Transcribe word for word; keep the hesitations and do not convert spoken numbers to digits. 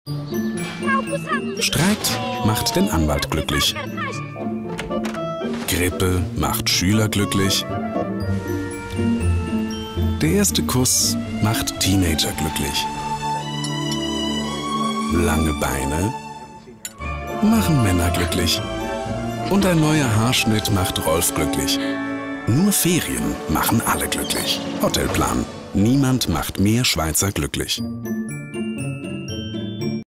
Streit macht den Anwalt glücklich. Grippe macht Schüler glücklich. Der erste Kuss macht Teenager glücklich. Lange Beine machen Männer glücklich. Und ein neuer Haarschnitt macht Rolf glücklich. Nur Ferien machen alle glücklich. Hotelplan. Niemand macht mehr Schweizer glücklich.